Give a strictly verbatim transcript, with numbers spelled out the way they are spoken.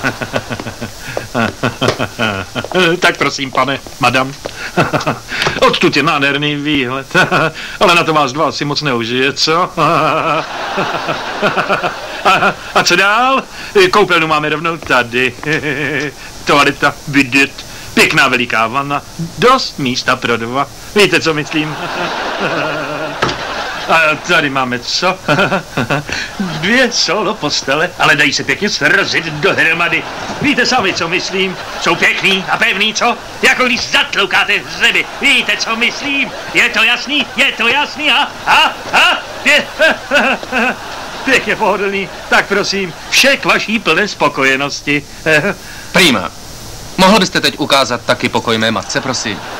Tak prosím, pane, madam. Odtud je nádherný výhled. Ale na to vás dva asi moc neužije, co? A co dál? Koupelnu máme rovnou tady. Toaleta, bidet, pěkná veliká vana, dost místa pro dva. Víte, co myslím? A tady máme co? Dvě solo postele, ale dají se pěkně srazit dohromady. Víte sami, co myslím? Jsou pěkný a pevný, co? Jako když zatloukáte v zemi. Víte, co myslím? Je to jasný? Je to jasný? A? A? A? Pě... Pěkně pohodlný. Tak prosím, vše k vaší plné spokojenosti. Prima. Mohl byste teď ukázat taky pokoj mé matce, prosím?